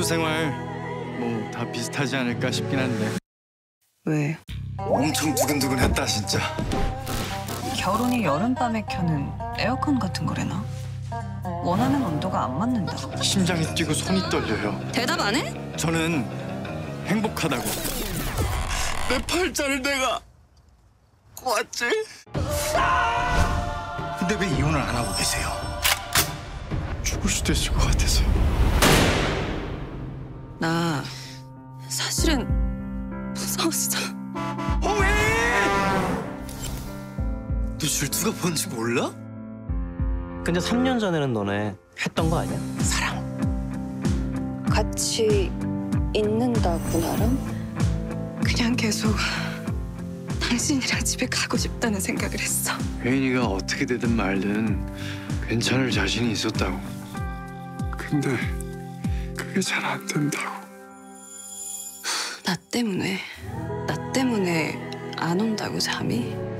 생활 뭐 다 비슷하지 않을까 싶긴 한데. 왜? 엄청 두근두근했다 진짜. 결혼이 여름밤에 켜는 에어컨 같은 거래나? 원하는 온도가 안 맞는다. 심장이 뛰고 손이 떨려요. 대답 안 해? 저는 행복하다고. 내 팔자를 내가 꼬았지? 근데 왜 이혼을 안 하고 계세요? 죽을 수도 있을 것 같아서요. 나 사실은 무서웠어. 왜? 너 줄투가 뭔지 몰라? 근데 3년 전에는 너네 했던 거 아니야? 같이 있는다고 나랑? 그냥 계속 당신이랑 집에 가고 싶다는 생각을 했어. 혜인이가 어떻게 되든 말든 괜찮을 자신이 있었다고. 근데 그게 잘 안 된다고. 나 때문에 안 온다고 잠이?